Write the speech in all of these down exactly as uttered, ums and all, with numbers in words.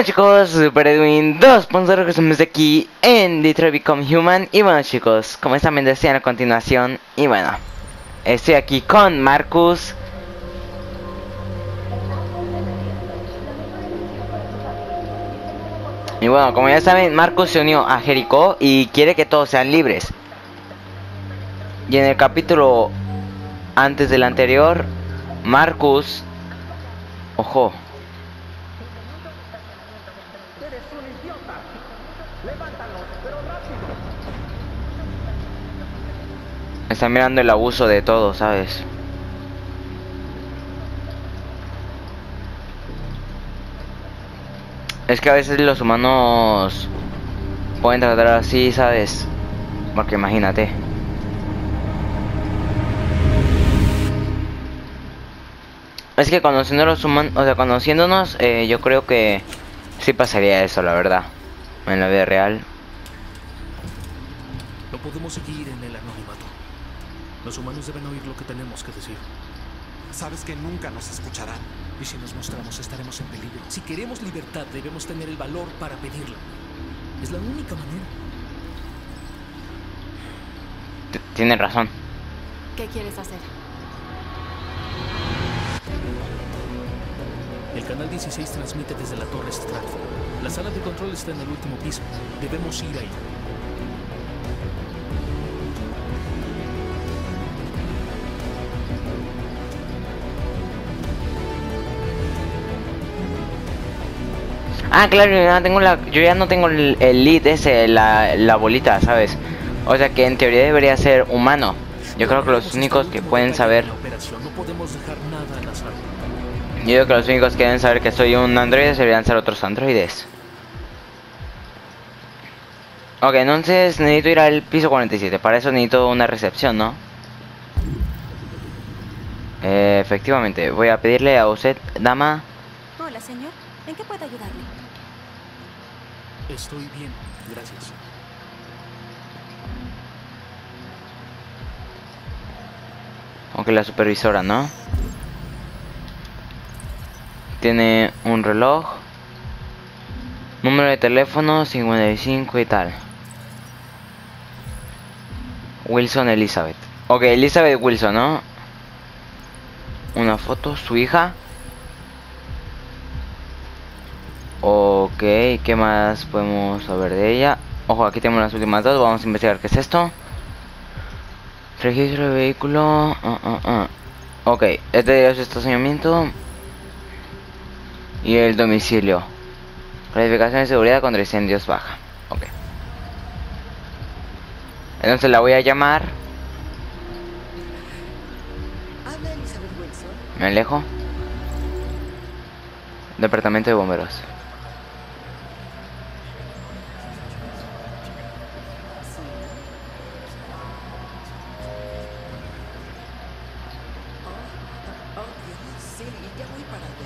Bueno chicos, Super Edwin dos punto cero, que estamos aquí en Detroit Become Human. Y bueno chicos, como están viendo a continuación. Y bueno, estoy aquí con Marcus. Y bueno, como ya saben, Marcus se unió a Jericho y quiere que todos sean libres. Y en el capítulo antes del anterior, Marcus... Ojo. Está mirando el abuso de todo, ¿sabes? Es que a veces los humanos pueden tratar así, ¿sabes? Porque imagínate. Es que conociendo a los humanos, o sea, conociéndonos, eh, yo creo que sí pasaría eso, la verdad. En la vida real. No podemos seguir en el anonimato. Los humanos deben oír lo que tenemos que decir. Sabes que nunca nos escucharán. Y si nos mostramos, estaremos en peligro. Si queremos libertad, debemos tener el valor para pedirla. Es la única manera. Tienes razón. ¿Qué quieres hacer? El canal dieciséis transmite desde la torre Stratford. La sala de control está en el último piso. Debemos ir ahí. Ah, claro, yo ya, tengo la, yo ya no tengo el, el lead ese, la, la bolita, ¿sabes? O sea que en teoría debería ser humano. Yo creo que los únicos que pueden saber... No podemos dejar nada al azar. Yo creo que los únicos que deben saber que soy un androide deberían ser otros androides. Ok, entonces necesito ir al piso cuarenta y siete. Para eso necesito una recepción, ¿no? Eh, efectivamente, voy a pedirle a usted, dama. Hola, señor. ¿En qué puedo ayudarle? Estoy bien, gracias. Aunque la supervisora, ¿no? Tiene un reloj. Número de teléfono cincuenta y cinco y tal. Wilson Elizabeth. Ok, Elizabeth Wilson, ¿no? Una foto, su hija. Ok, ¿qué más podemos saber de ella? Ojo, aquí tenemos las últimas dos. Vamos a investigar qué es esto. Registro de vehículo. Uh, uh, uh. Ok, este es su estacionamiento. Y el domicilio. Clasificación de seguridad contra incendios baja. Ok. Entonces la voy a llamar. Habla Elizabeth Wilson. Me alejo. Departamento de bomberos. Oh, Dios, sí, ya voy para allá.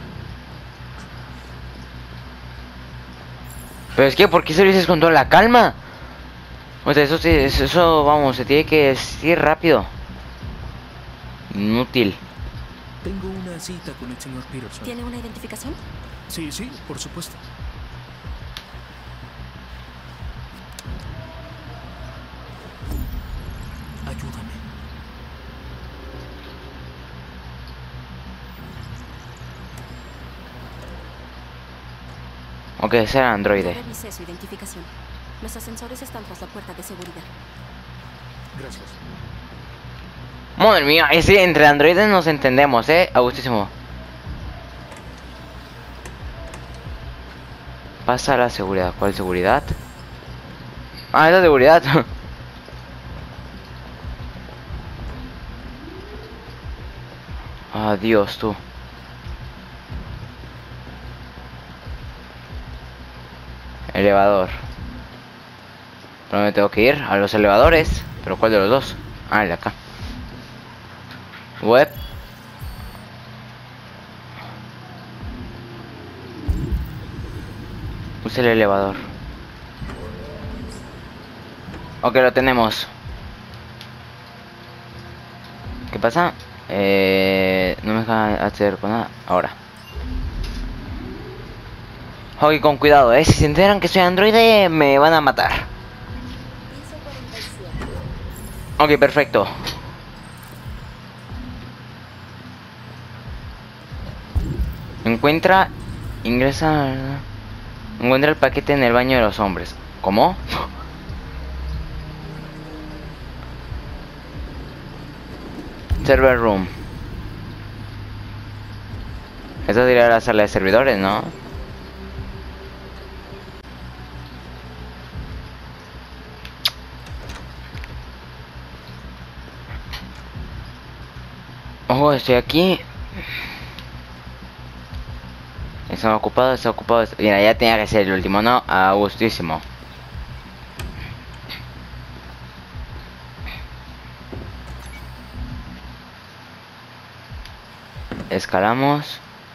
Pero es que, ¿por qué se lo dices con toda la calma? O sea, eso, sí, eso, vamos, se tiene que decir rápido. Inútil. Tengo una cita con el señor Peterson. ¿Tiene una identificación? Sí, sí, por supuesto. Ayúdame. Ok, ese era androide. Yo revisé su identificación. Los ascensores están tras la puerta de seguridad. Gracias. Madre mía, ese entre androides nos entendemos, eh. Agustísimo. Pasa la seguridad. ¿Cuál seguridad? Ah, es la seguridad. Adiós, tú. Elevador. Pero me tengo que ir a los elevadores. ¿Pero cuál de los dos? Ah, el de acá. Web. Use el elevador. Ok, lo tenemos. ¿Qué pasa? Eh, no me deja hacer con nada. Ahora. Oye, con cuidado, eh. Si se enteran que soy androide, me van a matar. Ok, perfecto. Encuentra... Ingresa... Encuentra el paquete en el baño de los hombres. ¿Cómo? Server room. Esa sería la sala de servidores, ¿no? Oh, estoy aquí. Está ocupado, está ocupado. Mira, ya tenía que ser el último, ¿no? A gustísimo. Escalamos.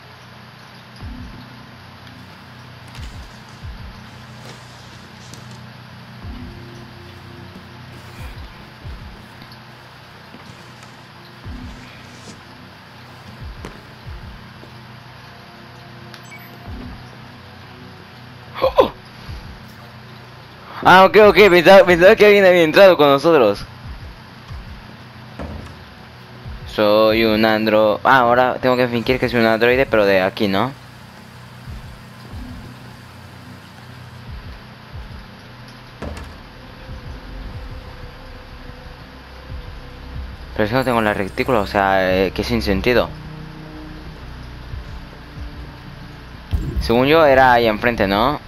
¡Oh! Ah, ok, ok, pensaba, pensaba que alguien había entrado con nosotros. Soy un andro... Ah, ahora tengo que fingir que soy un androide, pero de aquí, ¿no? Pero es que no tengo la retícula, o sea, eh, que sin sentido. Según yo era ahí enfrente, ¿no?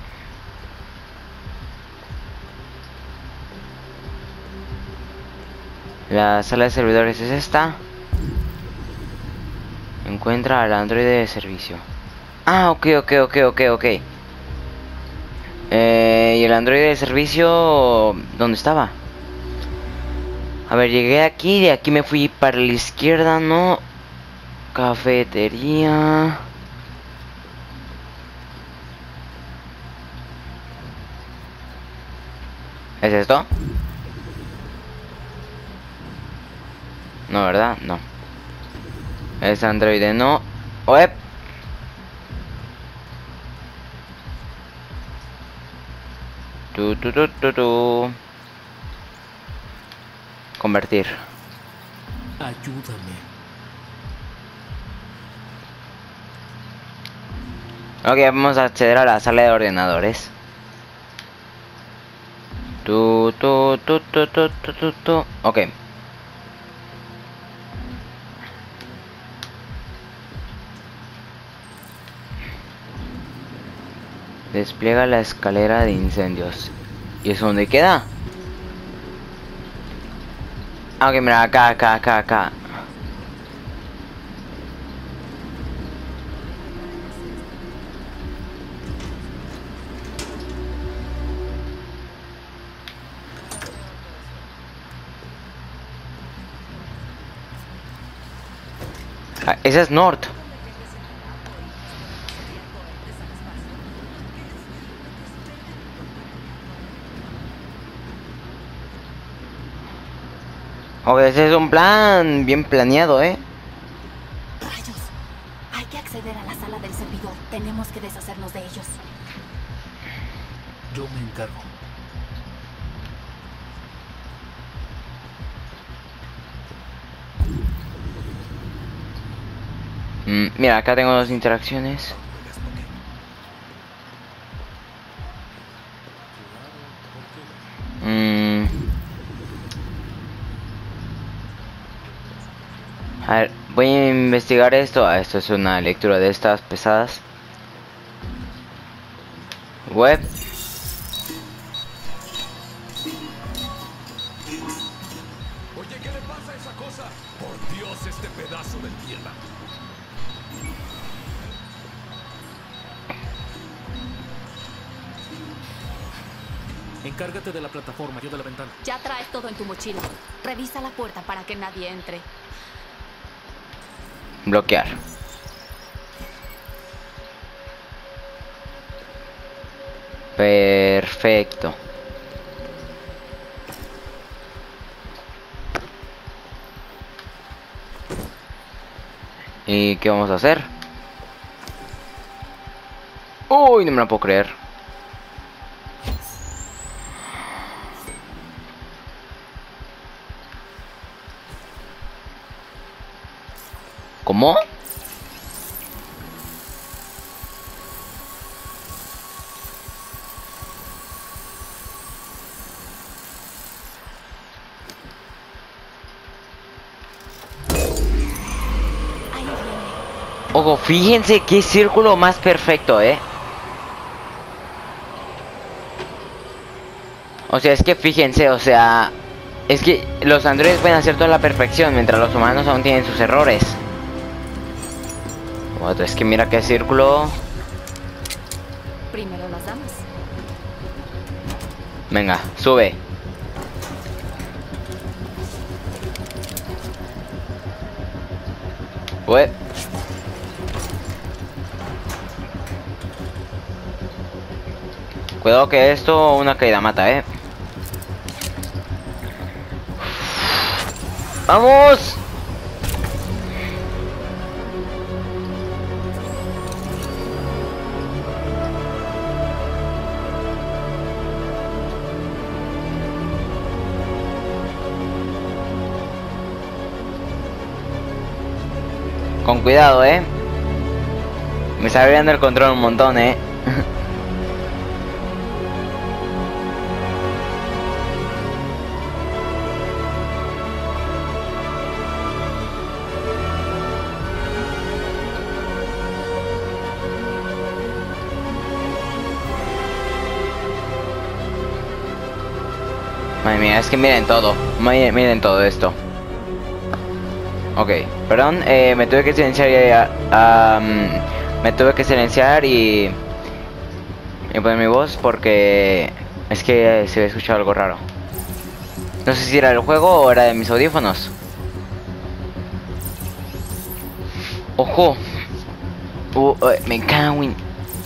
La sala de servidores es esta. Encuentra al androide de servicio. Ah, ok, ok, ok, ok, ok. Eh, ¿y el androide de servicio dónde estaba? A ver, llegué aquí, de aquí me fui para la izquierda, ¿no? Cafetería. ¿Es esto? No, ¿verdad? No. Es androide, no. ¡Oep! Tu, tu, tu, tu, tu. Convertir. Ayúdame. Ok, vamos a acceder a la sala de ordenadores. Tu, tu, tu, tu, tu, tu, tu, tu. Ok. Despliega la escalera de incendios. ¿Y eso dónde queda? Ah, ok, mira, acá, acá, acá, acá. Ah, esa es North. Ok, ese es un plan bien planeado, ¿eh? Rayos. Hay que acceder a la sala del servidor. Tenemos que deshacernos de ellos. Yo me encargo. Mm, mira, acá tengo dos interacciones. Mm. A ver, voy a investigar esto. Ah, esto es una lectura de estas pesadas. Web. Oye, ¿qué le pasa a esa cosa? Por Dios, este pedazo de mierda. Encárgate de la plataforma, yo de la ventana. Ya traes todo en tu mochila. Revisa la puerta para que nadie entre. Bloquear. Perfecto. ¿Y qué vamos a hacer? Uy, no me lo puedo creer. ¿Cómo? Ojo, fíjense qué círculo más perfecto, ¿eh? O sea, es que fíjense, o sea... Es que los androides pueden hacer toda la perfección, mientras los humanos aún tienen sus errores. Bueno, es que mira qué círculo... Primero las damas. Venga, sube. Ué. Cuidado que esto una caída mata, eh. ¡Vamos! Con cuidado, eh. Me está abriendo el control un montón, eh. Madre mía, es que miren todo. Miren, miren todo esto. Ok, perdón, eh, me tuve que silenciar y, um, me tuve que silenciar y, y poner mi voz porque es que se había escuchado algo raro. No sé si era el juego o era de mis audífonos. Ojo. Uh, uh, me cago en...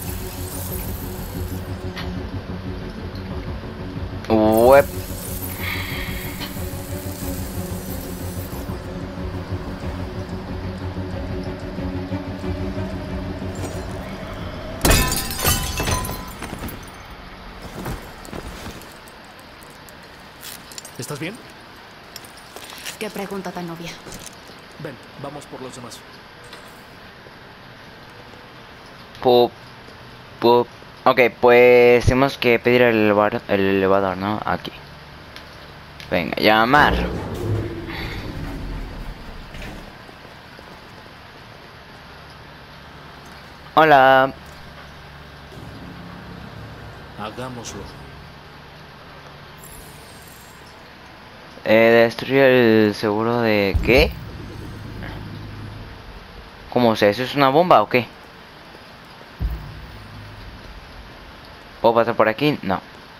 Web. ¿Estás bien? ¿Qué pregunta tan obvia? Ven, vamos por los demás. Pup, pup. Ok, pues tenemos que pedir el elevador, el elevador, ¿no? Aquí. Venga, llamar. Hola. Hagámoslo. Eh, destruir el seguro de... ¿Qué? ¿Cómo se? ¿Eso es una bomba o qué? ¿Puedo pasar por aquí? No.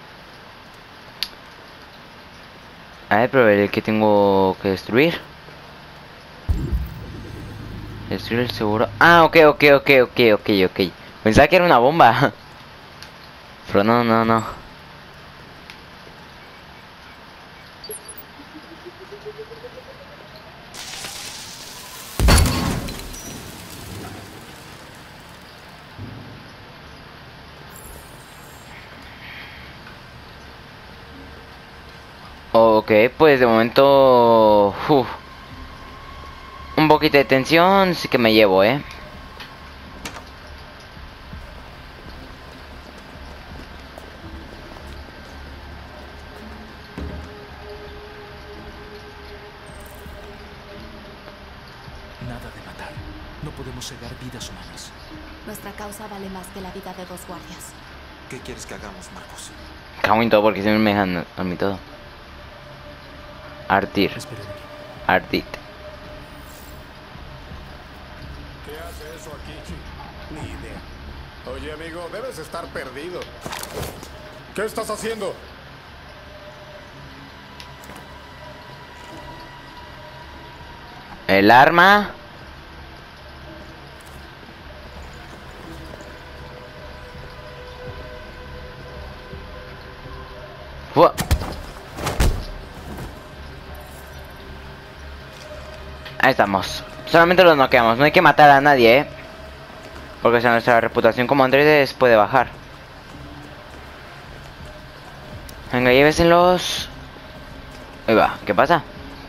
A ver, pero el que tengo que destruir. Destruir el seguro. Ah, ok, ok, ok, ok, ok, ok. Pensaba que era una bomba. Pero no, no, no. Ok, pues de momento... Uf, un poquito de tensión sí que me llevo, ¿eh? Nada de matar. No podemos cegar vidas humanas. Nuestra causa vale más que la vida de dos guardias. ¿Qué quieres que hagamos, Marcos? Cago en todo porque siempre me dejan a mí todo. Artir. Esperen aquí. Artit. ¿Qué hace eso aquí? Ni idea. Oye, amigo, debes estar perdido. ¿Qué estás haciendo? El arma. Fua. Ahí estamos. Solamente los noqueamos. No hay que matar a nadie, eh. Porque o sea, nuestra reputación como androides puede bajar. Venga, llévesenlos. Ahí va, ¿qué pasa?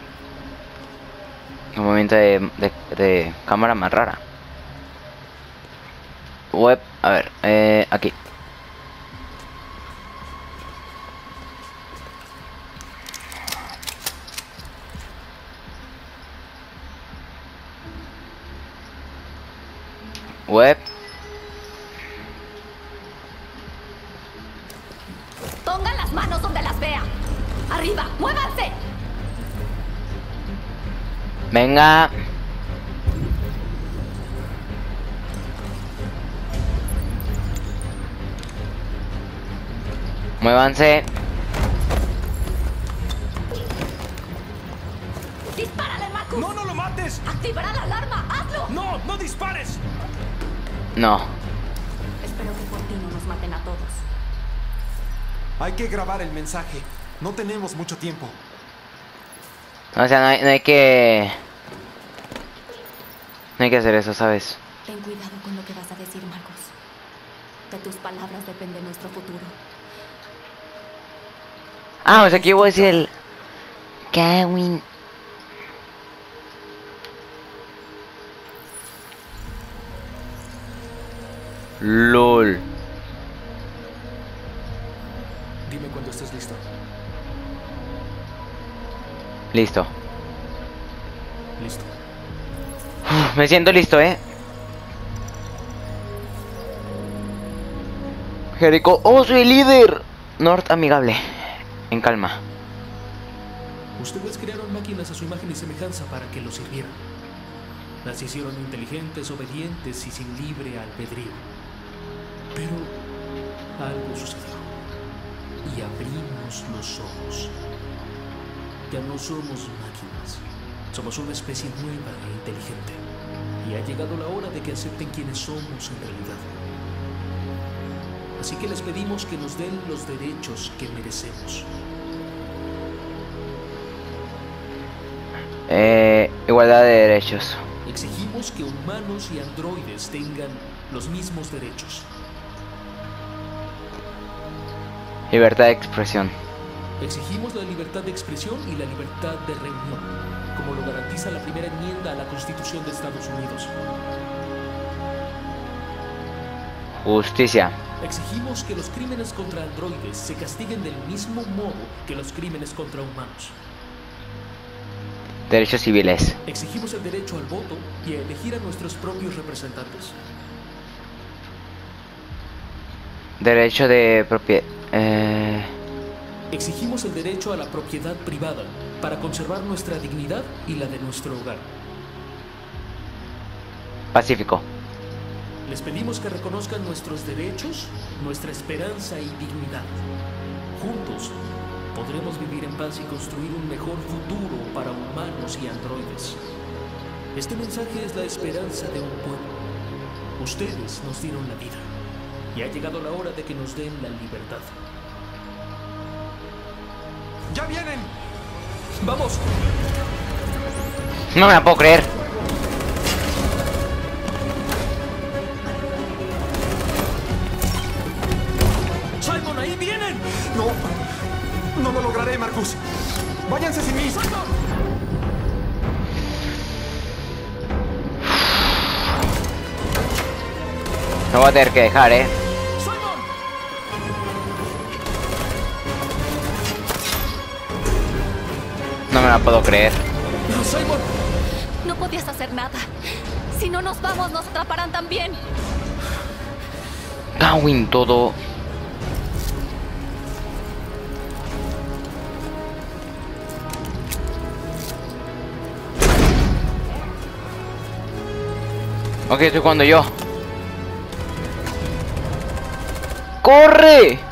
Un movimiento de, de, de cámara más rara. Web, a ver, eh, aquí. Web. Pongan las manos donde las vea. Arriba, muévanse. Venga. Muévanse. Dispárale, Marcus. ¡No, no lo mates! Activará la alarma. Hazlo. ¡No, no dispares! No. Espero que por ti no nos maten a todos. Hay que grabar el mensaje. No tenemos mucho tiempo. O sea, no hay, no hay que... No hay que hacer eso, ¿sabes? Ten cuidado con lo que vas a decir, Marcus. De tus palabras depende nuestro futuro. Ah, o sea, que yo voy a decir el... Kawin. LOL. Dime cuando estés listo. Listo. Listo. Uf, me siento listo, ¿eh? Jericho. ¡Oh, soy el líder! North amigable. En calma. Ustedes crearon máquinas a su imagen y semejanza para que los sirvieran. Las hicieron inteligentes, obedientes y sin libre albedrío. Pero algo sucedió. Y abrimos los ojos. Ya no somos máquinas. Somos una especie nueva e inteligente. Y ha llegado la hora de que acepten quiénes somos en realidad. Así que les pedimos que nos den los derechos que merecemos. Eh, igualdad de derechos. Exigimos que humanos y androides tengan los mismos derechos. Libertad de expresión. Exigimos la libertad de expresión y la libertad de reunión, como lo garantiza la primera enmienda a la Constitución de Estados Unidos. Justicia. Exigimos que los crímenes contra androides se castiguen del mismo modo que los crímenes contra humanos. Derechos civiles. Exigimos el derecho al voto y a elegir a nuestros propios representantes. Derecho de propiedad. Eh... Exigimos el derecho a la propiedad privada para conservar nuestra dignidad y la de nuestro hogar. Pacífico. Les pedimos que reconozcan nuestros derechos, nuestra esperanza y dignidad. Juntos podremos vivir en paz y construir un mejor futuro para humanos y androides. Este mensaje es la esperanza de un pueblo. Ustedes nos dieron la vida y ha llegado la hora de que nos den la libertad. ¡Ya vienen! ¡Vamos! No me la puedo creer. ¡Simon, ahí vienen! No, no lo lograré, Marcus. Váyanse sin mí. Me voy a tener que dejar, eh. No me la puedo creer. ¡No, Simon! No podías hacer nada. Si no nos vamos, nos atraparán también. Gawin todo. Ok, estoy jugando yo. ¡Corre!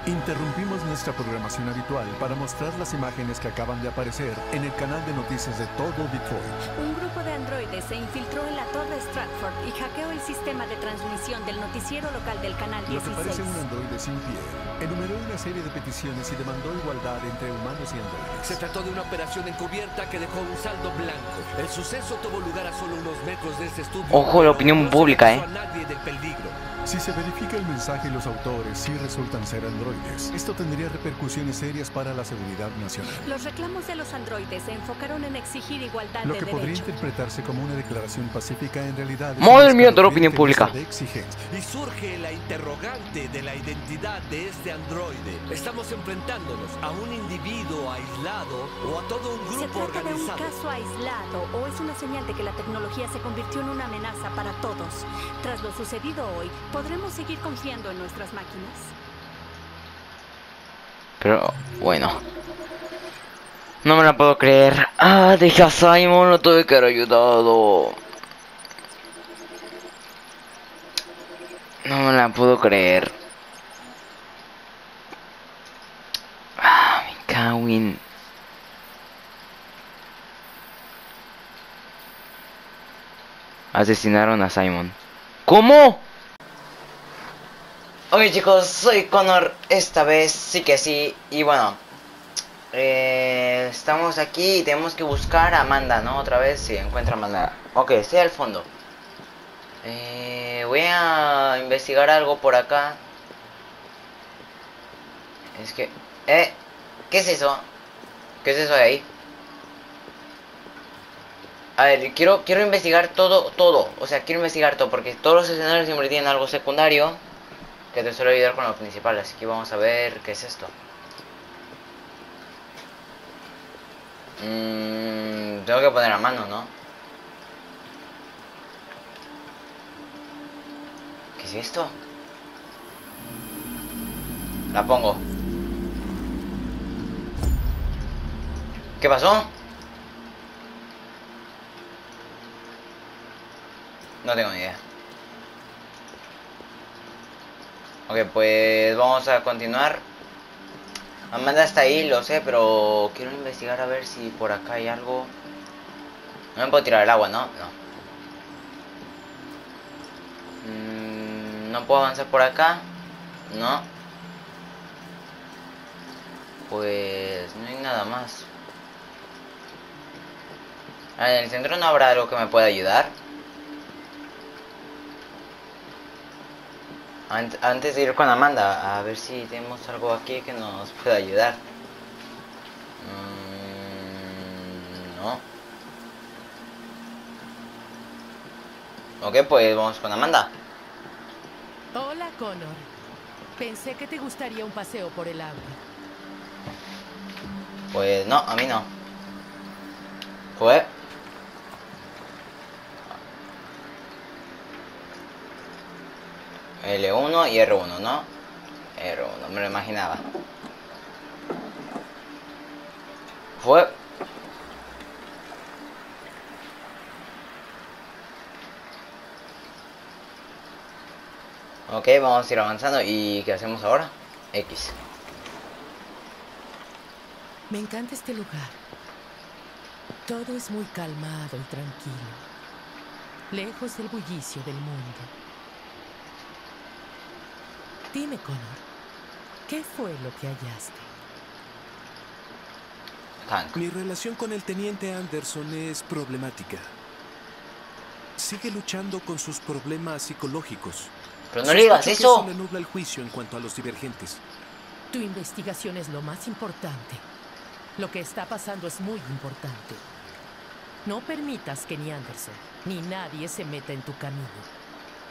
Interrumpimos nuestra programación habitual para mostrar las imágenes que acaban de aparecer en el canal de noticias de todo Detroit. Un grupo de androides se infiltró en la torre Stratford y hackeó el sistema de transmisión del noticiero local del canal Lo que dieciséis. parece un androide sin piel enumeró una serie de peticiones y demandó igualdad entre humanos y androides. Se trató de una operación encubierta que dejó un saldo blanco. El suceso tuvo lugar a solo unos metros de este estudio. Ojo, la opinión No se pública, acusó eh. a nadie del peligro. Si se verifica el mensaje y los autores sí resultan ser androides, esto tendría repercusiones serias para la seguridad nacional. Los reclamos de los androides se enfocaron en exigir igualdad Lo de que podría derecho. interpretarse como una declaración pacífica en realidad es Madre un mía, toda la opinión escalofriante pública. de exigencia. Y surge la interrogante de la identidad de este androide. ¿Estamos enfrentándonos a un individuo aislado o a todo un ¿Se grupo trata de un organizado? caso aislado o es una señal de que la tecnología se convirtió en una amenaza para todos? Tras lo sucedido hoy, ¿podremos seguir confiando en nuestras máquinas? Pero, bueno. No me la puedo creer. Ah, deja a Simon, lo tuve que haber ayudado. No me la puedo creer. Ah, mi cagüín. Asesinaron a Simon. ¿Cómo? Ok, chicos, soy Connor. Esta vez sí que sí. Y bueno, eh, estamos aquí y tenemos que buscar a Amanda, ¿no? Otra vez, si encuentra a Amanda. Ok, estoy al fondo. Eh, voy a investigar algo por acá. Es que... ¿Eh? ¿Qué es eso? ¿Qué es eso de ahí? A ver, quiero, quiero investigar todo, todo. O sea, quiero investigar todo, porque todos los escenarios siempre tienen algo secundario que te suele ayudar con lo principal. Así que vamos a ver qué es esto. Mm, tengo que poner a mano, ¿no? ¿Qué es esto? La pongo. ¿Qué pasó? No tengo ni idea. Ok, pues vamos a continuar. Amanda está ahí, lo sé, pero quiero investigar a ver si por acá hay algo. No me puedo tirar el agua, ¿no? No. Mm, no puedo avanzar por acá. No. Pues no hay nada más. A ver, en el centro no habrá algo que me pueda ayudar. Antes de ir con Amanda, a ver si tenemos algo aquí que nos pueda ayudar. Mm, no. Ok, pues vamos con Amanda. Hola, Connor. Pensé que te gustaría un paseo por el agua. Pues no, a mí no. Fue. L uno y R uno, ¿no? R uno, me lo imaginaba. Fue. Ok, vamos a ir avanzando. ¿Y qué hacemos ahora? X. Me encanta este lugar. Todo es muy calmado y tranquilo. Lejos del bullicio del mundo. Dime, Connor, ¿qué fue lo que hallaste? Hank. Mi relación con el teniente Anderson es problemática. Sigue luchando con sus problemas psicológicos. Pero no le digas Sospecho que eso. le nubla el juicio en cuanto a los divergentes. Tu investigación es lo más importante. Lo que está pasando es muy importante. No permitas que ni Anderson ni nadie se meta en tu camino.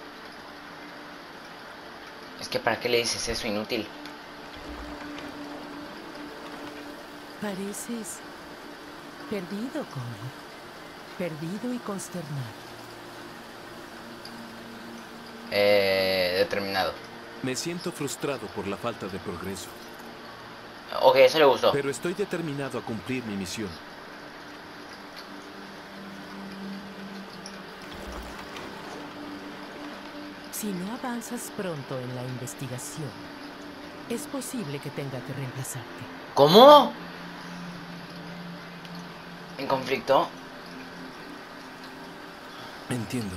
Es que ¿para qué le dices eso, inútil? Pareces perdido, Connor. Perdido y consternado. Eh, determinado. Me siento frustrado por la falta de progreso. Ok, eso le gustó. Pero estoy determinado a cumplir mi misión. Si no avanzas pronto en la investigación, Es posible que tenga que reemplazarte. ¿Cómo? ¿En conflicto? Entiendo.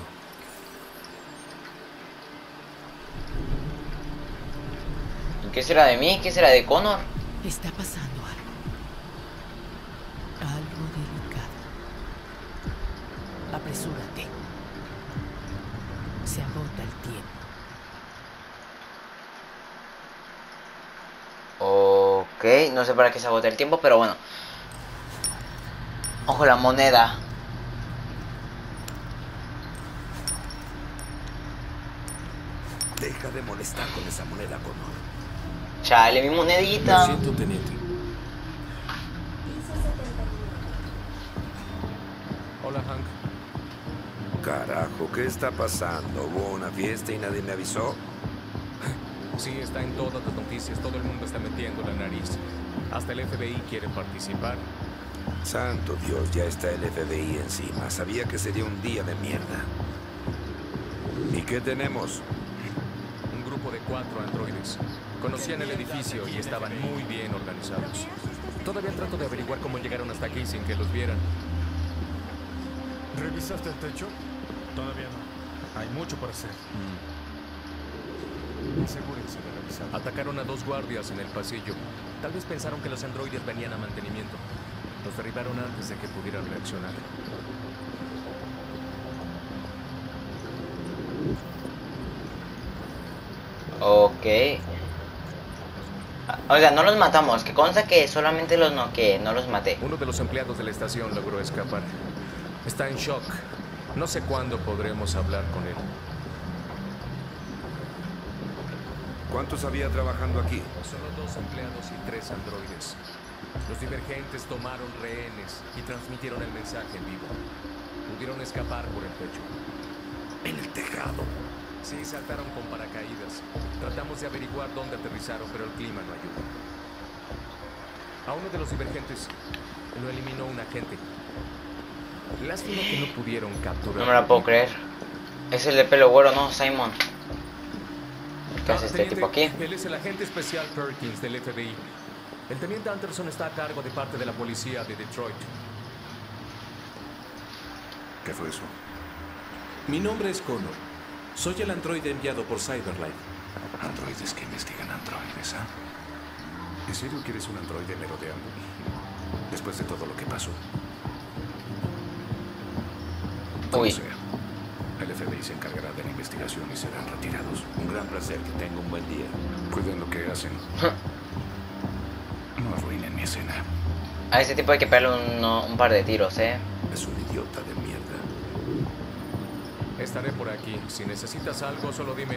¿Y qué será de mí? ¿Qué será de Connor? Está pasando algo. Algo delicado. Apresúrate. Se agota el tiempo. Ok, no sé para qué se agote el tiempo, pero bueno. Ojo la moneda. Deja de molestar con esa moneda, Connor. Chale, mi monedita. Lo siento, teniente. Hola, Hank. Carajo, ¿qué está pasando? ¿Hubo una fiesta y nadie me avisó? Sí, está en todas las noticias. Todo el mundo está metiendo la nariz. Hasta el F B I quiere participar. Santo Dios, ya está el F B I encima. Sabía que sería un día de mierda. ¿Y qué tenemos? Un grupo de cuatro androides. Conocían el edificio y estaban muy bien organizados. Todavía trato de averiguar cómo llegaron hasta aquí sin que los vieran. ¿Revisaste el techo? Todavía no. Hay mucho por hacer. Asegúrense de revisar. Atacaron a dos guardias en el pasillo. Tal vez pensaron que los androides venían a mantenimiento. Los derribaron antes de que pudieran reaccionar. Ok. Oiga, no los matamos. Que consta que solamente los noqueé, no los maté. Uno de los empleados de la estación logró escapar. Está en shock. No sé cuándo podremos hablar con él. ¿Cuántos había trabajando aquí? Solo dos empleados y tres androides. Los divergentes tomaron rehenes y transmitieron el mensaje en vivo. Pudieron escapar por el techo. En el tejado. Sí, saltaron con paracaídas. Tratamos de averiguar dónde aterrizaron, pero el clima no ayuda. A uno de los divergentes lo eliminó un agente. Lástima que no pudieron capturar. No me la puedo creer. Es el de pelo güero, ¿no? Simon. ¿Qué hace este tipo aquí? Él es el agente especial Perkins del F B I. El teniente Anderson está a cargo de parte de la policía de Detroit. ¿Qué fue eso? Mi nombre es Connor. Soy el androide enviado por Cyberlife. Androides que investigan androides, ¿ah? ¿En serio quieres un androide merodeando? Después de todo lo que pasó. Como Uy. sea. El F B I se encargará de la investigación y serán retirados. Un gran placer, que tenga un buen día. Cuiden lo que hacen. No arruinen mi escena. A este tipo hay que pegarle un, un par de tiros, ¿eh? Es un idiota de mierda. Estaré por aquí. Si necesitas algo, solo dime.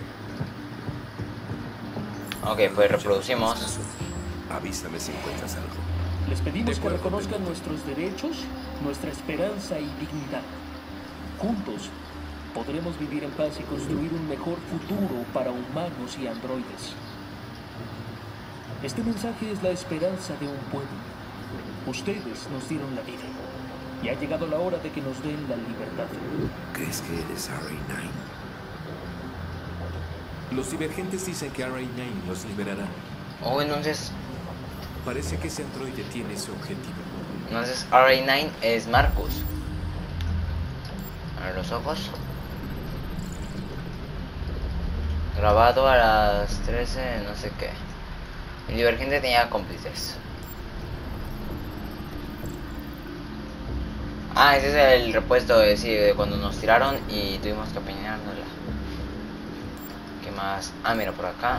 Ok, pues reproducimos. Avísame si encuentras algo. Les pedimos que reconozcan nuestros derechos, nuestra esperanza y dignidad. Juntos podremos vivir en paz y construir un mejor futuro para humanos y androides. Este mensaje es la esperanza de un pueblo. Ustedes nos dieron la vida. Y ha llegado la hora de que nos den la libertad. ¿Crees que eres R A nueve? Los divergentes dicen que R A nueve los liberará. Oh, entonces... Parece que ese androide tiene ese objetivo. Entonces R A nueve es Marcus. A ver los ojos. Grabado a las trece, no sé qué. El divergente tenía cómplices. Ah, ese es el repuesto de, sí, de cuando nos tiraron y tuvimos que apañárnosla. ¿Qué más? Ah, mira, por acá.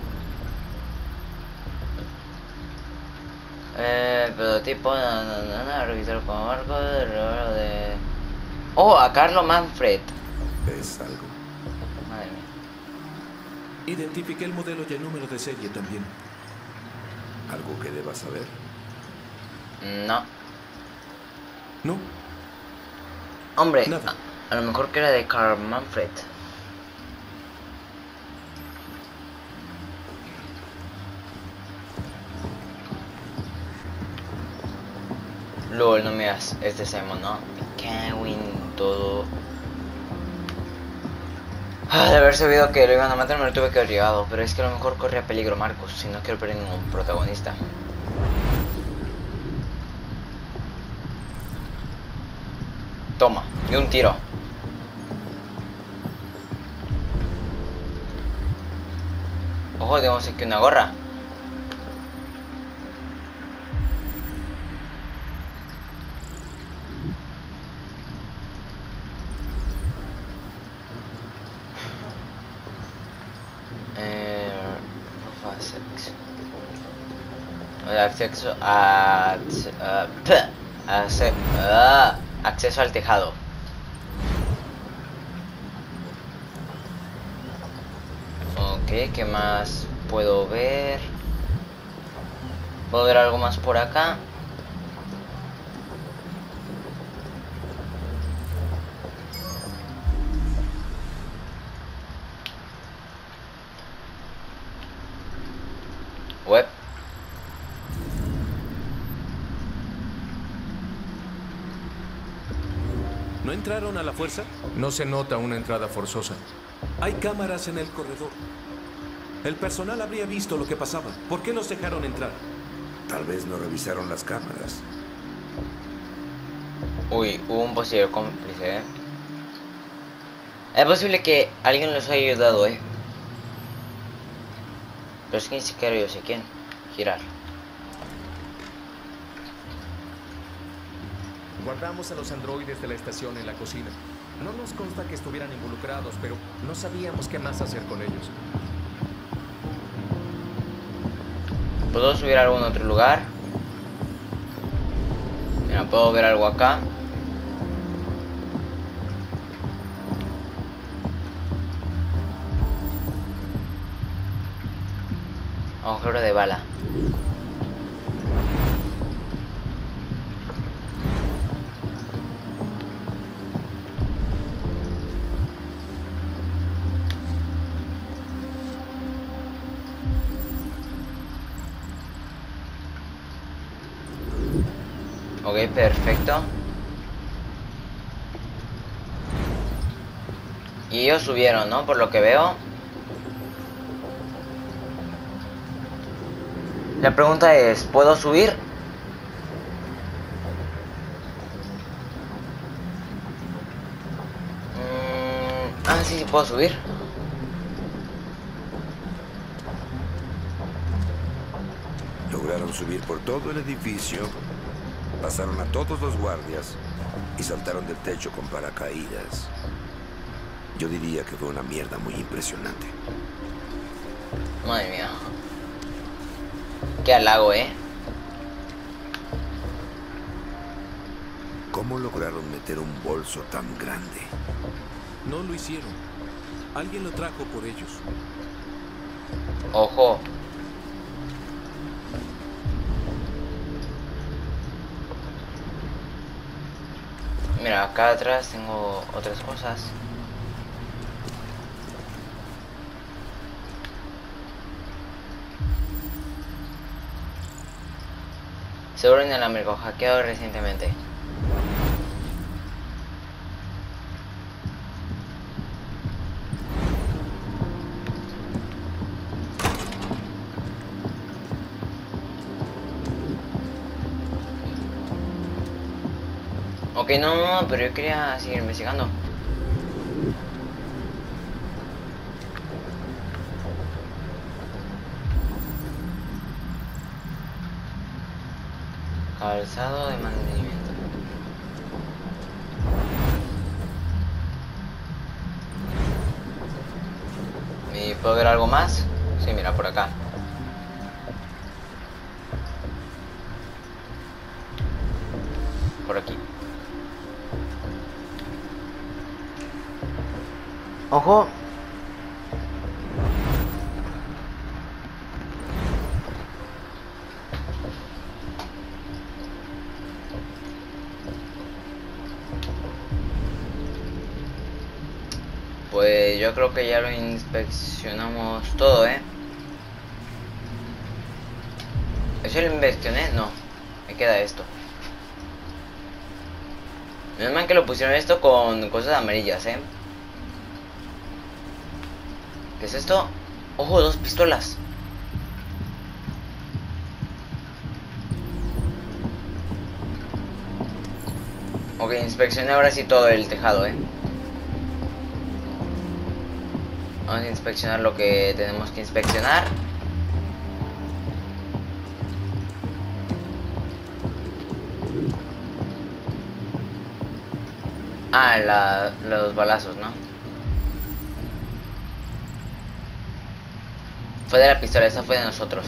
Eh, el prototipo, no, no, no, no, revisar como marco de regalo de... Oh, a Carlo Manfred. ¿Ves algo? Madre mía. Identifiqué el modelo y el número de serie también. ¿Algo que debas saber? No. No. Hombre, Nada. A, a lo mejor que era de Carl Manfred. LOL, no me digas, es de Simon, ¿no? Me cago en todo. Ah, de haber sabido que lo iban a matar me lo tuve que haber llegado, pero es que a lo mejor corría peligro Marcus, si no quiero perder ningún protagonista. Toma, y un tiro. Ojo, tenemos aquí una gorra. Acceso a, a, a, a acceso al tejado. Ok, ¿qué más puedo ver? ¿Puedo ver algo más por acá? Web. ¿No entraron a la fuerza? No se nota una entrada forzosa. Hay cámaras en el corredor. El personal habría visto lo que pasaba. ¿Por qué nos dejaron entrar? Tal vez no revisaron las cámaras. Uy, hubo un posible cómplice, ¿eh? Es posible que alguien los haya ayudado, ¿eh? Pero es que ni siquiera yo sé quién. Girar. Guardamos a los androides de la estación en la cocina. No nos consta que estuvieran involucrados, pero no sabíamos qué más hacer con ellos. ¿Puedo subir a algún otro lugar? Mira, puedo ver algo acá. Agujero de bala. Ok, perfecto. Y ellos subieron, ¿no? Por lo que veo. La pregunta es, ¿puedo subir? Mm, ah, sí, sí puedo subir. Lograron subir por todo el edificio, pasaron a todos los guardias y saltaron del techo con paracaídas. Yo diría que fue una mierda muy impresionante. Madre mía. Qué halago, ¿eh? ¿Cómo lograron meter un bolso tan grande? No lo hicieron. Alguien lo trajo por ellos. Ojo. Mira, acá atrás tengo otras cosas. Seguro inalámbrico, hackeado recientemente. Ok, no, no, no, pero yo quería seguir investigando. Calzado de mantenimiento. ¿Y puedo ver algo más? Sí, mira, por acá. Por aquí. Ojo. Pues yo creo que ya lo inspeccionamos todo, ¿eh? ¿Eso lo inspeccioné? No. Me queda esto. Menos mal que lo pusieron esto con cosas amarillas, ¿eh? ¿Qué es esto? Ojo, dos pistolas. Ok, inspeccioné ahora sí todo el tejado, eh. Vamos a inspeccionar lo que tenemos que inspeccionar. Ah, la, los balazos, ¿no? Fue de la pistola, esa fue de nosotros.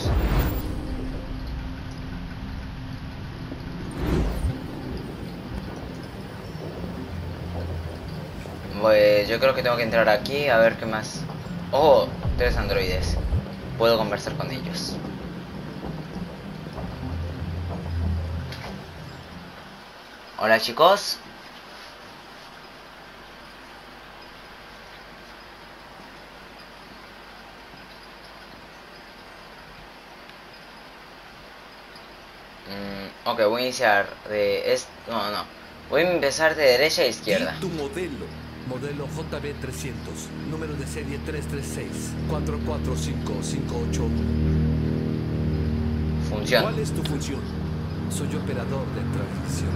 Pues yo creo que tengo que entrar aquí a ver qué más. Oh, tres androides. Puedo conversar con ellos. Hola, chicos. Mm, ok, voy a iniciar de este... No, no. Voy a empezar de derecha a izquierda. Tu modelo. Modelo J B trescientos. Número de serie tres tres seis cuatro cuatro cinco cinco ocho uno. Función. ¿Cuál es tu función? Soy operador de transmisión.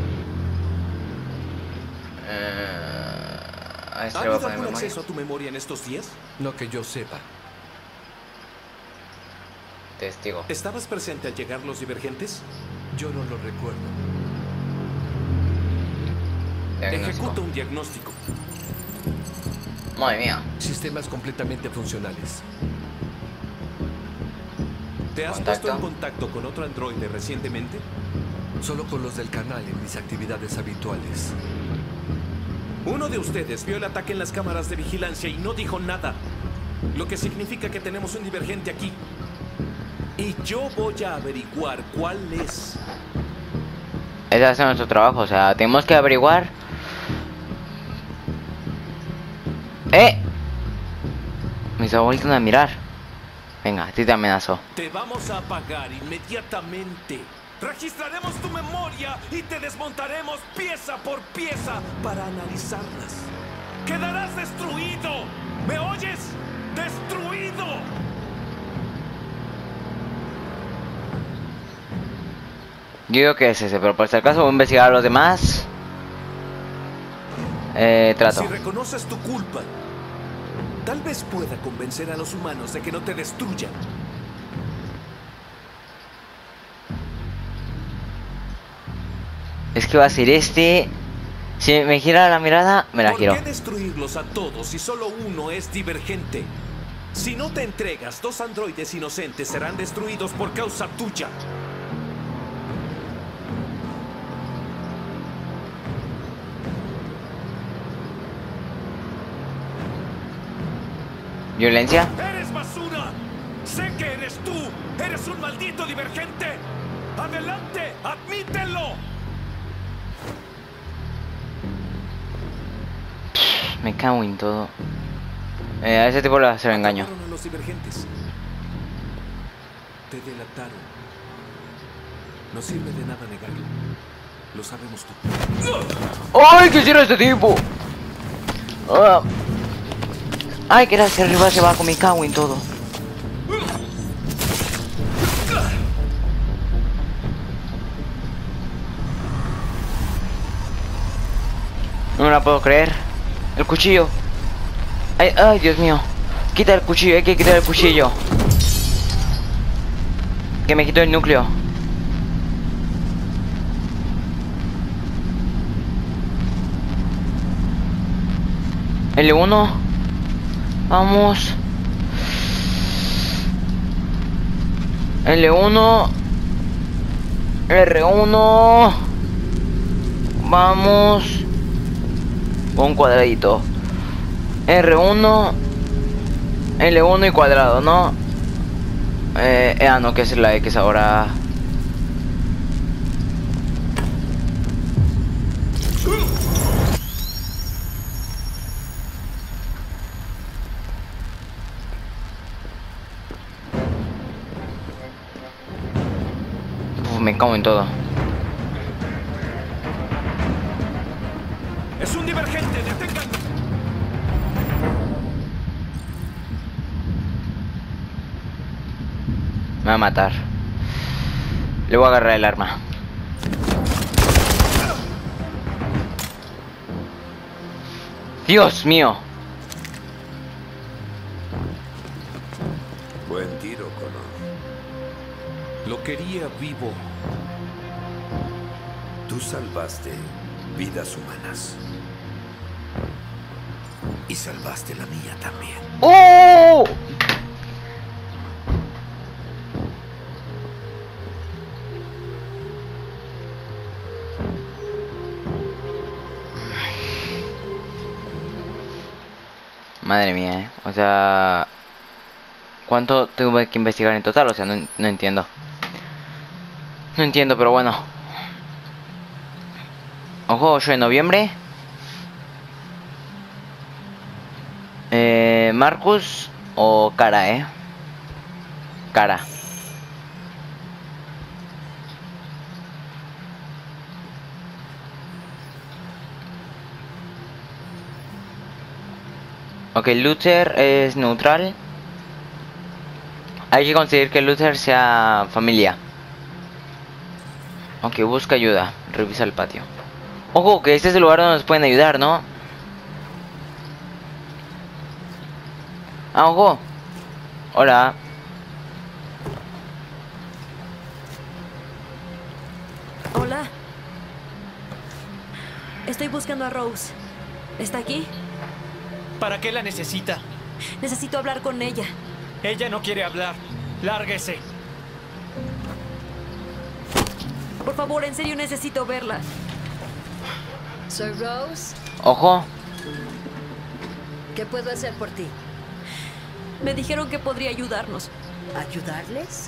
Uh, a este ¿Ha le voy a habido poner algún memoria. acceso a tu memoria en estos días? No que yo sepa. Testigo. ¿Estabas presente al llegar los divergentes? Yo no lo recuerdo. Ejecuta un diagnóstico. Madre mía. Sistemas completamente funcionales. ¿Te has Contacto. puesto en contacto con otro androide recientemente? Solo con los del canal en mis actividades habituales. Uno de ustedes vio el ataque en las cámaras de vigilancia y no dijo nada. Lo que significa que tenemos un divergente aquí. Y yo voy a averiguar cuál es. Ese es nuestro trabajo, o sea, tenemos que averiguar. ¡Eh! Me está volviendo a mirar. Venga, a ti te amenazó. Te vamos a apagar inmediatamente. Registraremos tu memoria y te desmontaremos pieza por pieza para analizarlas. ¡Quedarás destruido! ¿Me oyes? ¡Destruido! Yo digo que es ese, pero por si acaso voy a investigar a los demás. Eh, trato. Si reconoces tu culpa, tal vez pueda convencer a los humanos de que no te destruyan. Es que va a ser este. Si me gira la mirada, me la ¿Por giro. qué destruirlos a todos si solo uno es divergente? Si no te entregas, dos androides inocentes serán destruidos por causa tuya. ¿Violencia? ¡Eres basura! ¡Sé que eres tú! ¡Eres un maldito divergente! ¡Adelante! ¡Admítelo! Me cago en todo. Eh, a ese tipo le va a hacer engaño. Acabaron a los divergentes. Te delataron. No sirve de nada negarlo. Lo sabemos tú. ¡Ay, qué hicieron este tipo! Ah. Ay, que era hacia arriba se va con mi cago en todo. No me la puedo creer. El cuchillo. Ay, ay, Dios mío. Quita el cuchillo, hay que quitar el cuchillo. Que me quitó el núcleo. L uno. Vamos. L uno. R uno. Vamos. Un cuadradito. R uno. L uno y cuadrado, ¿no? Eh, eh, ah, no, que es la X ahora. Uf, me cago en todo. ¡Es un divergente! ¡Deténganlo! Me va a matar. Le voy a agarrar el arma. Dios mío. Buen tiro, Connor. Lo quería vivo. Tú salvaste vidas humanas. Y salvaste la mía también. ¡Oh! Madre mía, ¿eh? O sea... ¿Cuánto tuve que investigar en total? O sea, no, no entiendo. No entiendo, pero bueno. Ojo, ocho de noviembre. Eh, Marcus o Cara, ¿eh? Cara. Ok, Luther es neutral. Hay que conseguir que Luther sea familia. Ok, busca ayuda. Revisa el patio. Ojo, que este es el lugar donde nos pueden ayudar, ¿no? Ah, ojo. Hola. Hola. Estoy buscando a Rose. ¿Está aquí? ¿Para qué la necesita? Necesito hablar con ella. Ella no quiere hablar. Lárguese. Por favor, en serio necesito verla. Soy Rose. Ojo. ¿Qué puedo hacer por ti? Me dijeron que podría ayudarnos. ¿Ayudarles?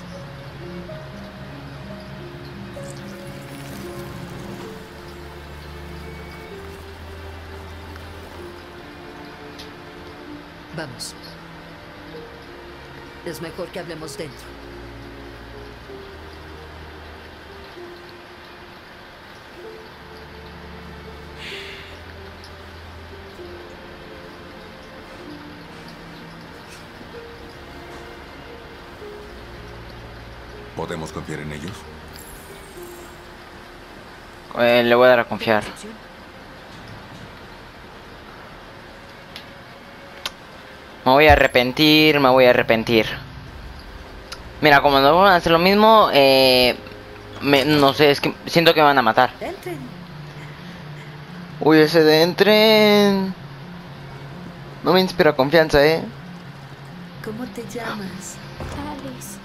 Vamos. Es mejor que hablemos dentro. ¿Podemos confiar en ellos? Eh, le voy a dar a confiar. Me voy a arrepentir, me voy a arrepentir. Mira, como no van a hacer lo mismo, eh, me, no sé, es que siento que me van a matar. Entren. Uy, ese de entren. No me inspira confianza, eh. ¿Cómo te llamas? Alice.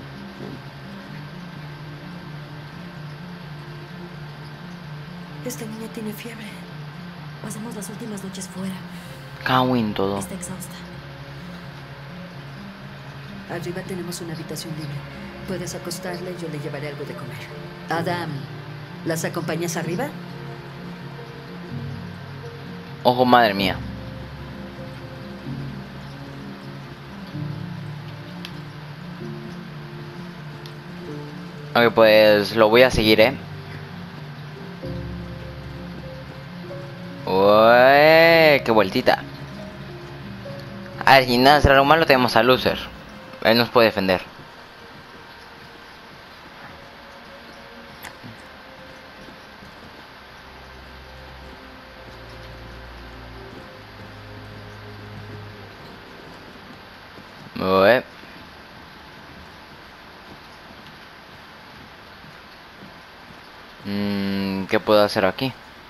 Esta niña tiene fiebre. Pasamos las últimas noches fuera. Cago en todo. Está exhausta. Arriba tenemos una habitación libre. Puedes acostarla y yo le llevaré algo de comer. Adam, ¿las acompañas arriba? Ojo, madre mía. Ok, pues lo voy a seguir, eh. Uy, qué vueltita. A ver, si nada será lo malo, tenemos a Luther. Él nos puede defender. Uy. Mm, ¿qué puedo hacer aquí?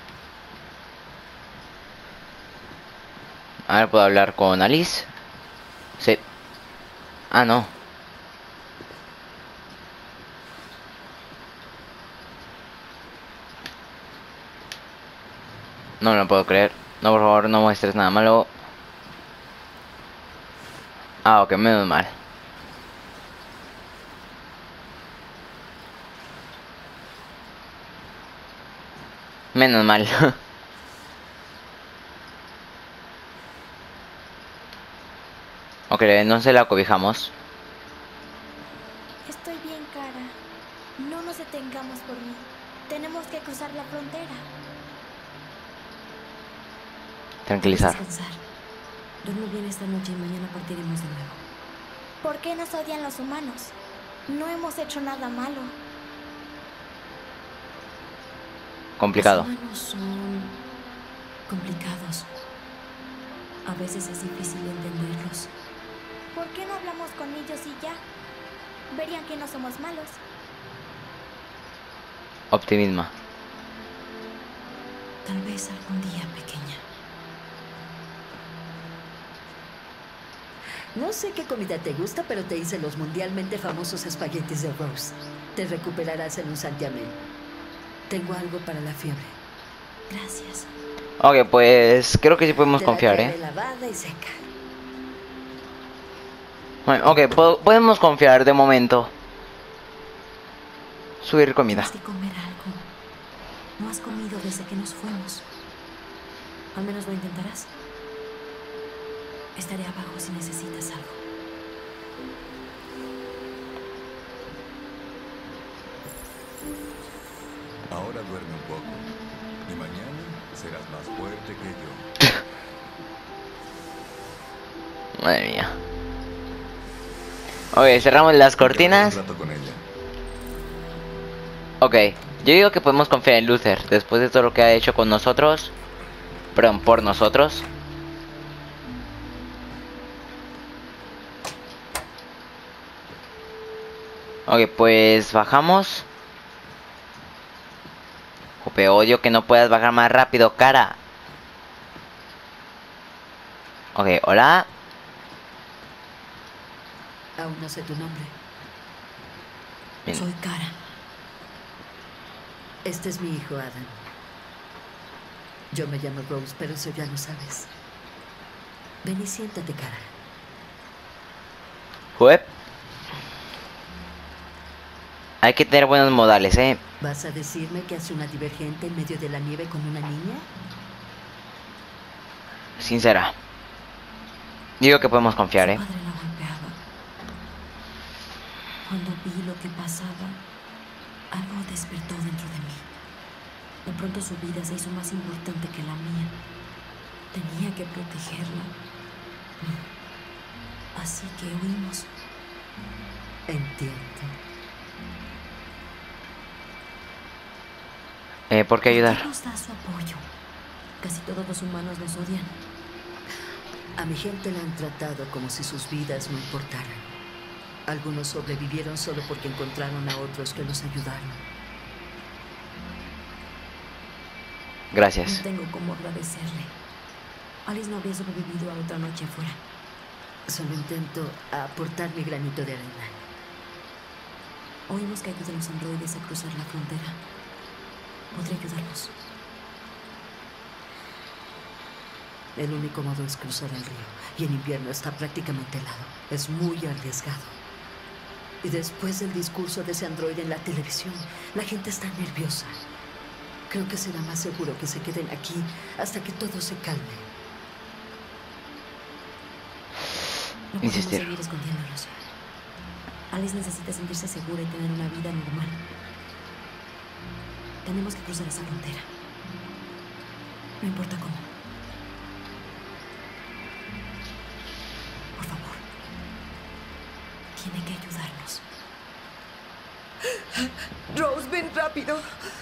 A ver, ¿puedo hablar con Alice? Sí. Ah, no. No me lo puedo creer. No, por favor, no muestres nada malo. Ah, ok, menos mal. Menos mal. Ok, no se la cobijamos. Estoy bien, Cara. No nos detengamos por mí. Tenemos que cruzar la frontera. Tranquilizar. Descansar. Duerme bien esta noche y mañana partiremos de nuevo. ¿Por qué nos odian los humanos? No hemos hecho nada malo. Complicado. Los humanos son complicados. A veces es difícil entenderlos. ¿Por qué no hablamos con ellos y ya? Verían que no somos malos. Optimismo. Tal vez algún día, pequeña. No sé qué comida te gusta, pero te hice los mundialmente famosos espaguetis de Rose. Te recuperarás en un santiamén. Tengo algo para la fiebre. Gracias. Ok, pues creo que sí podemos Te confiar, la ¿eh? traeré lavada y seca. Bueno, ok, po podemos confiar de momento. Subir comida. Tienes que comer algo. No has comido desde que nos fuimos. Al menos lo intentarás. Estaré abajo si necesitas algo. Ahora duerme un poco. Y mañana serás más fuerte que yo. Madre mía. Ok, cerramos las cortinas. Un rato con ella. Ok, yo digo que podemos confiar en Luther después de todo lo que ha hecho con nosotros. Perdón, por nosotros. Ok, pues bajamos. Jope, odio que no puedas bajar más rápido, cara. Ok, hola. Aún no sé tu nombre. Bien. Soy Kara. Este es mi hijo, Adam. Yo me llamo Rose, pero eso ya lo sabes. Ven y siéntate, Kara. Juep. Hay que tener buenos modales, ¿eh? ¿Vas a decirme que hace una divergente en medio de la nieve con una niña? Sincera. Digo que podemos confiar, ¿eh? Su padre la golpeaba. Cuando vi lo que pasaba, algo despertó dentro de mí. De pronto su vida se hizo más importante que la mía. Tenía que protegerla. Así que huimos. Entiendo. Eh, ¿por qué ayudar? ¿Por qué nos da su apoyo? Casi todos los humanos nos odian. A mi gente la han tratado como si sus vidas no importaran. Algunos sobrevivieron solo porque encontraron a otros que los ayudaron. Gracias. No tengo cómo agradecerle. Alice no habría sobrevivido a otra noche afuera. Solo intento aportar mi granito de arena. Oímos que ayudan los androides a cruzar la frontera. ¿Podría ayudarnos? El único modo es cruzar el río. Y en invierno está prácticamente helado. Es muy arriesgado. Y después del discurso de ese androide en la televisión, la gente está nerviosa. Creo que será más seguro que se queden aquí hasta que todo se calme. No podemos Insistir. seguir escondiéndonos. Alice necesita sentirse segura y tener una vida normal. Tenemos que cruzar esa frontera. No importa cómo. Por favor. Tiene que ayudarnos. Rose, ven rápido.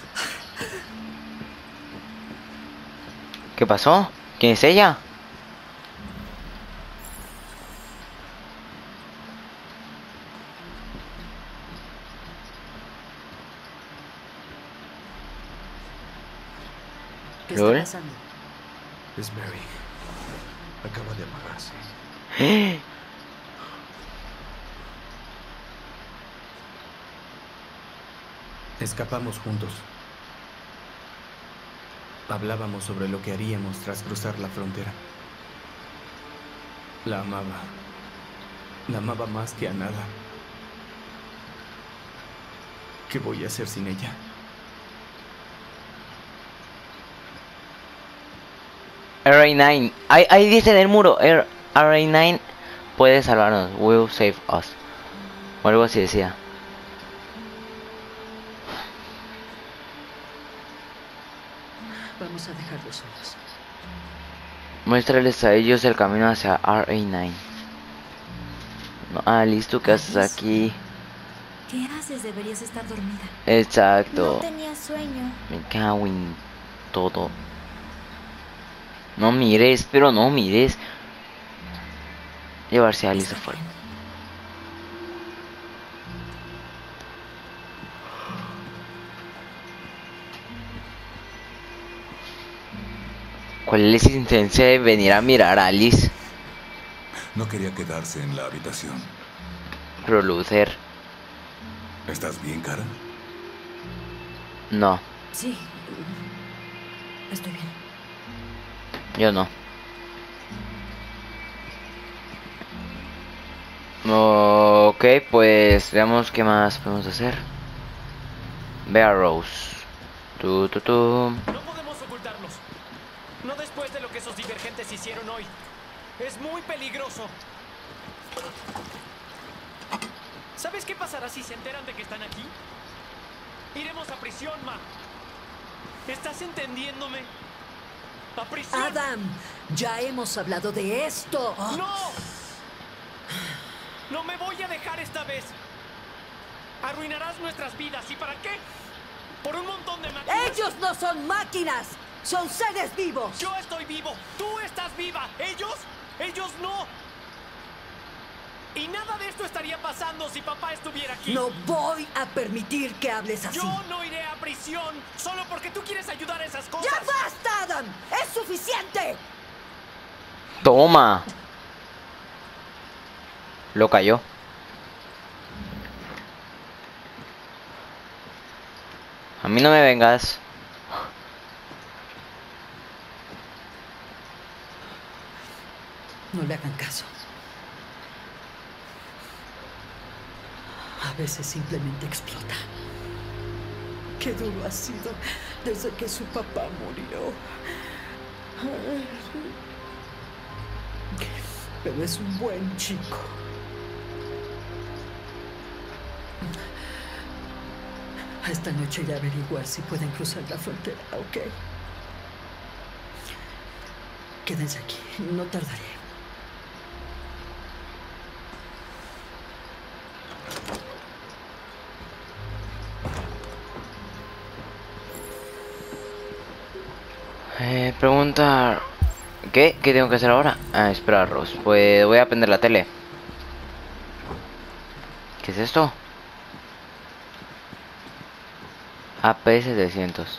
¿Qué pasó? ¿Quién es ella? ¿Qué ¿Lol? está pasando? Es Mary. Acaba de apagarse. Escapamos juntos. Hablábamos sobre lo que haríamos tras cruzar la frontera. La amaba. La amaba más que a nada. ¿Qué voy a hacer sin ella? R A nueve. Ahí, ahí dice en el muro. R A nueve puede salvarnos. Will save us. O algo así decía. Vamos a dejarlos solos. Muéstrales a ellos el camino hacia R A nueve. No, Alice, ¿tú qué haces aquí? ¿Qué haces? Deberías estar dormida. Exacto. No tenía sueño. Me cago en todo. No mires, pero no mires. Llevarse a Alice afuera. ¿Cuál es la intención de venir a mirar a Alice? No quería quedarse en la habitación. Pero Luther. ¿Estás bien, Kara? No, Sí. Estoy bien. yo no. Ok, pues veamos qué más podemos hacer. Ve a Rose. Tu, tu, tu. No podemos ocultarnos. No después de lo que esos divergentes hicieron hoy. Es muy peligroso. ¿Sabes qué pasará si se enteran de que están aquí? Iremos a prisión, Ma. ¿Estás entendiéndome? ¡A prisión! Adam, ya hemos hablado de esto. ¡No! ¡No me voy a dejar esta vez! Arruinarás nuestras vidas. ¿Y para qué? Por un montón de máquinas. Ellos no son máquinas, son seres vivos. Yo estoy vivo. Tú estás viva. ¿Ellos? Ellos no. Y nada de esto estaría pasando si papá estuviera aquí. No voy a permitir que hables así. Yo no iré a prisión solo porque tú quieres ayudar a esas cosas. ¡Ya basta, Adam! ¡Es suficiente! Toma. Lo cayó. A mí no me vengas. No le hagan caso. A veces simplemente explota. Qué duro ha sido desde que su papá murió. Pero es un buen chico. Esta noche iré a averiguar si pueden cruzar la frontera, ¿ok? Quédense aquí, no tardaré. Eh, pregunta... ¿Qué? ¿Qué tengo que hacer ahora? Ah, esperar, Ross. Pues voy a prender la tele. ¿Qué es esto? A P setecientos.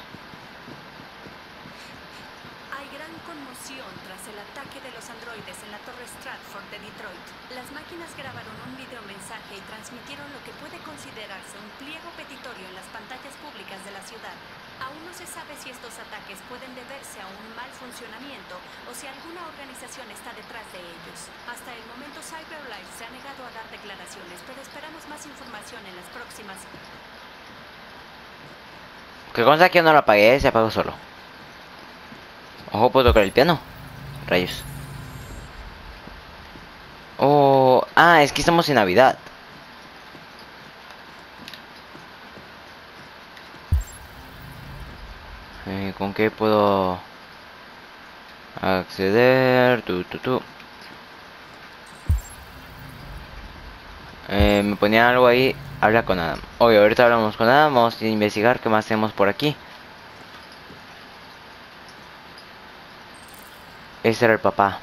Hay gran conmoción tras el ataque de los androides en la Torre Stratford de Detroit. Las máquinas grabaron un videomensaje y transmitieron lo que puede considerarse un pliego petitorio en las pantallas públicas de la ciudad. Aún no se sabe si estos ataques pueden deberse a un mal funcionamiento o si alguna organización está detrás de ellos. Hasta el momento CyberLife se ha negado a dar declaraciones, pero esperamos más información en las próximas. Que consta que yo no lo apagué, se apagó solo. Ojo, puedo tocar el piano. Rayos. Oh, ah, es que estamos en Navidad. Eh, ¿Con qué puedo acceder? Tu, tu, tu. Eh, me ponía algo ahí. Habla con Adam. Oye, ahorita hablamos con Adam. Vamos a investigar qué más tenemos por aquí. Ese era el papá.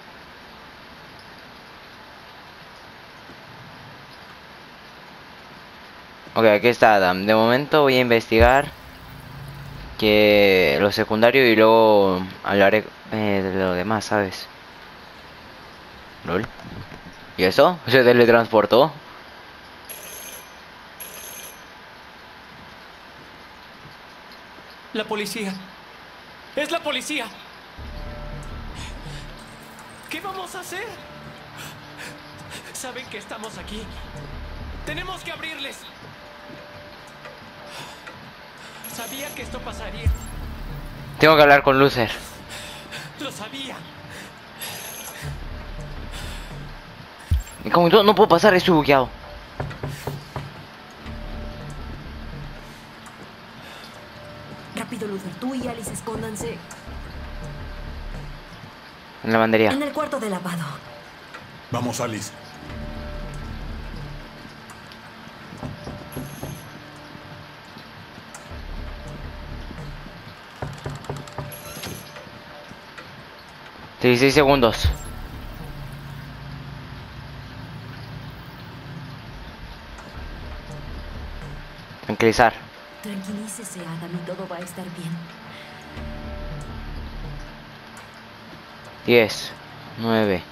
Ok, aquí está Adam. De momento voy a investigar que lo secundario y luego hablaré eh, de lo demás, ¿sabes? ¿Lol? ¿Y eso? ¿Se teletransportó? La policía. Es la policía. ¿Qué vamos a hacer? Saben que estamos aquí. Tenemos que abrirles. Sabía que esto pasaría. Tengo que hablar con Luther. Lo sabía. Y como yo no puedo pasar, estoy bugueado. Rápido, Luther. Tú y Alice escóndanse En la lavandería. en el cuarto de lavado. Vamos, Alice. dieciséis segundos. Tranquilizar. Tranquilícese, Adam, y todo va a estar bien. diez, nueve.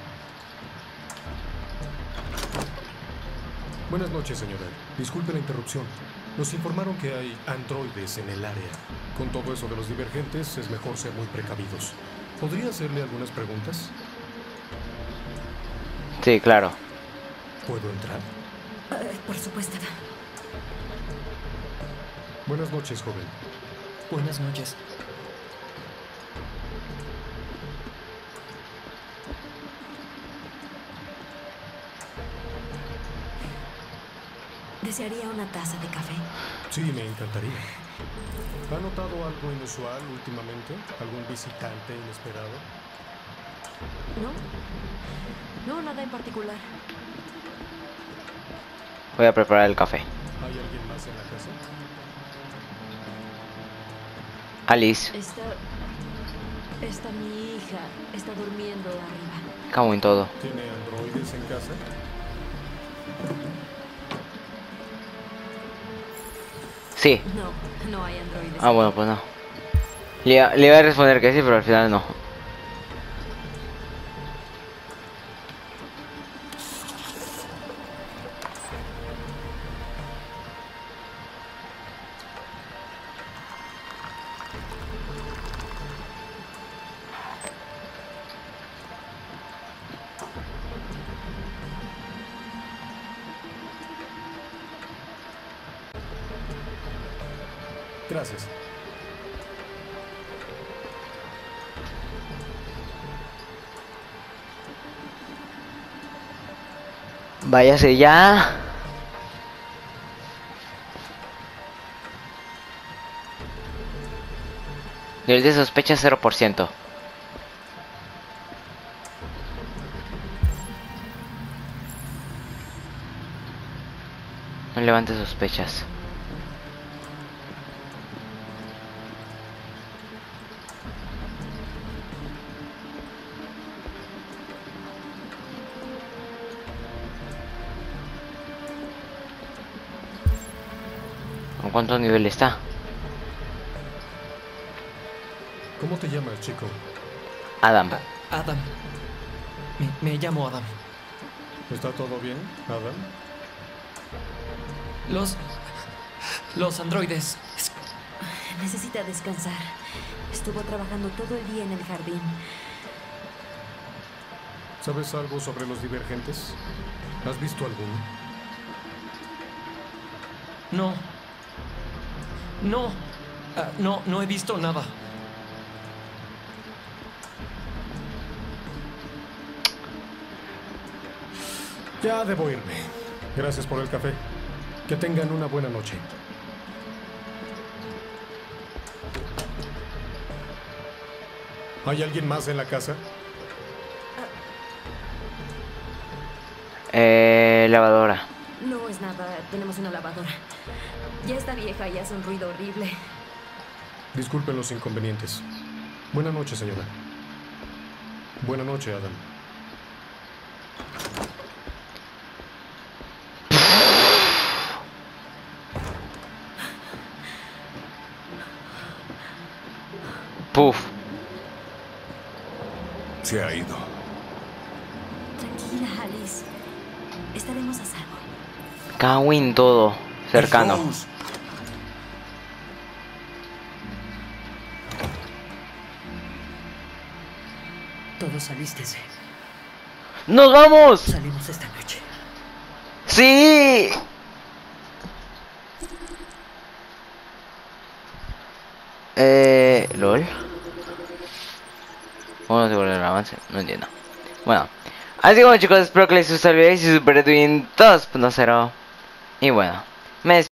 Buenas noches, señora. Disculpe la interrupción. Nos informaron que hay androides en el área. Con todo eso de los divergentes, es mejor ser muy precavidos. ¿Podría hacerle algunas preguntas? Sí, claro. ¿Puedo entrar? Uh, por supuesto. Buenas noches, joven. Buenas noches. ¿Desearía una taza de café? Sí, me encantaría. ¿Ha notado algo inusual últimamente? ¿Algún visitante inesperado? No. No, nada en particular. Voy a preparar el café. ¿Hay alguien más en la casa? Alice. Está... Está mi hija. Está durmiendo arriba. Cago en todo. ¿Tiene androides en casa? Sí. No, no hay androides. Ah, bueno, pues no. Le, le iba a responder que sí, pero al final no. Gracias. Váyase ya. Nivel de sospecha cero por ciento. No levante sospechas. ¿Con cuánto nivel está? ¿Cómo te llamas, chico? Adam. Adam. Me, me llamo Adam. ¿Está todo bien, Adam? Los... Los androides. Necesita descansar. Estuvo trabajando todo el día en el jardín. ¿Sabes algo sobre los divergentes? ¿Has visto alguno? No. No. Uh, no, no he visto nada. Ya debo irme. Gracias por el café. Que tengan una buena noche. ¿Hay alguien más en la casa? Eh, lavadora. No es nada, tenemos una lavadora. Ya está vieja y hace un ruido horrible. Disculpen los inconvenientes. Buenas noches, señora. Buenas noches, Adam. Puf. Se ha ido. Tranquila, Alice. Estaremos a salvo. Cago en todo. Cercano. Todos alístense. ¡Nos vamos! Salimos esta noche. ¡Sí! Eh... ¿Lol? ¿Cómo no se vuelve el avance? No entiendo. Bueno. Así como chicos, espero que les guste el video y si super twin dos punto cero. Y bueno. Me